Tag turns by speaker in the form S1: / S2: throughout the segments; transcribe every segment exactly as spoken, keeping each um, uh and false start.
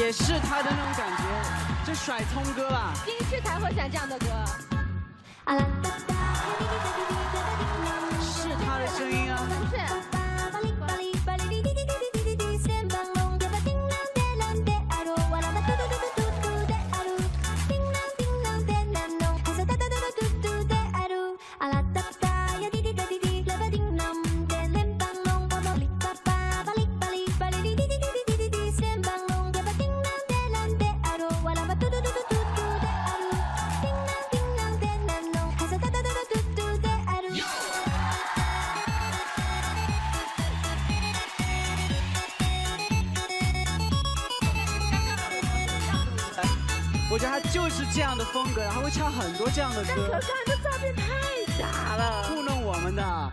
S1: 也是他的那种感觉，就甩葱歌啦。
S2: 第一次才会选这样的歌。
S1: 是他的声音啊。
S2: 是。
S1: 我觉得他就是这样的风格，他会唱很多这样的歌。
S2: 但可看这照片太假了，
S1: 糊弄我们的。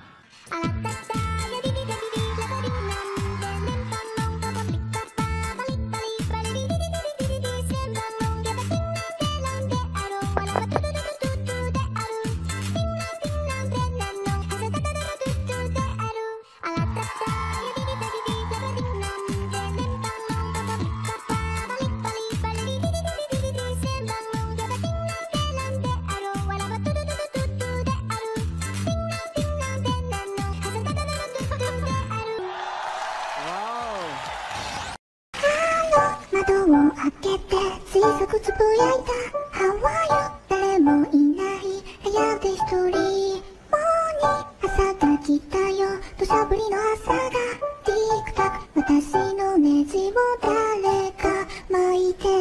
S3: 開けて小さくつぶやいたハワイ誰もいない部屋で一人もうに朝が来たよ土砂降りの朝がティックタック私のネジを誰か巻いて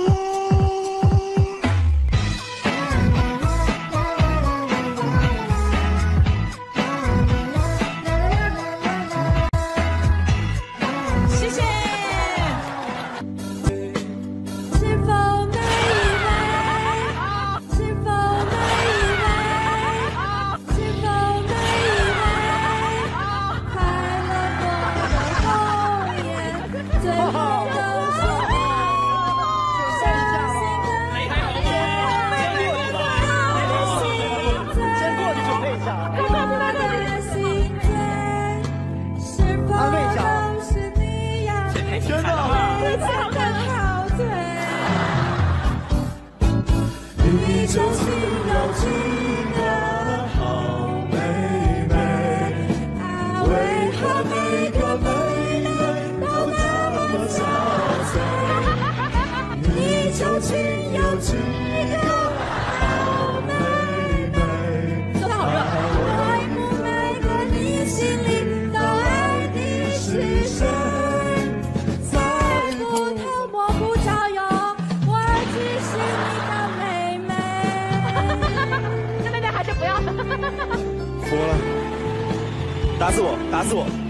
S4: 你就是有情的好妹妹，为何每个妹妹都那么憔悴？你就情有几个好妹妹，爱不每个你心里都爱的是谁？在不头摸不着哟，我只是你的妹妹。
S2: 这妹妹还是不要。
S4: 服了，打死我，打死我！